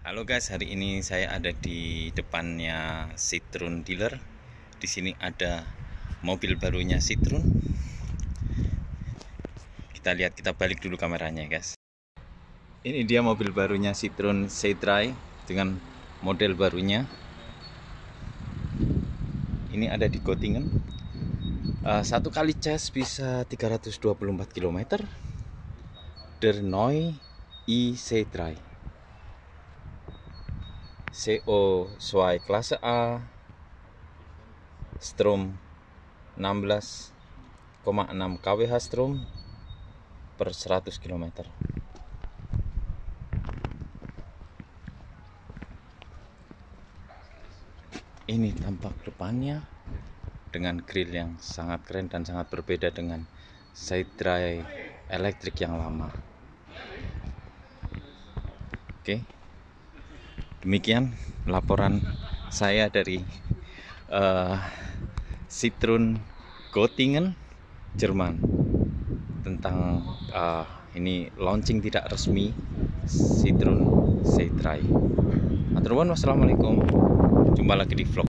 Halo guys, hari ini saya ada di depannya Citroen dealer. Di sini ada mobil barunya Citroen. Kita balik dulu kameranya, guys. Ini dia mobil barunya Citroen C-Tray dengan model barunya. Ini ada di Göttingen. Satu kali cas bisa 324 km. Der Neue i-C-Tray. CO2 Klasse A, Strom 16,6 kWh Strom per 100 km. Ini tampak depannya dengan grill yang sangat keren dan sangat berbeda dengan C-Tray elektrik yang lama. Oke. Demikian laporan saya dari Citroen Göttingen, Jerman, tentang ini launching tidak resmi Citroen C-Tray. Wassalamualaikum, jumpa lagi di vlog.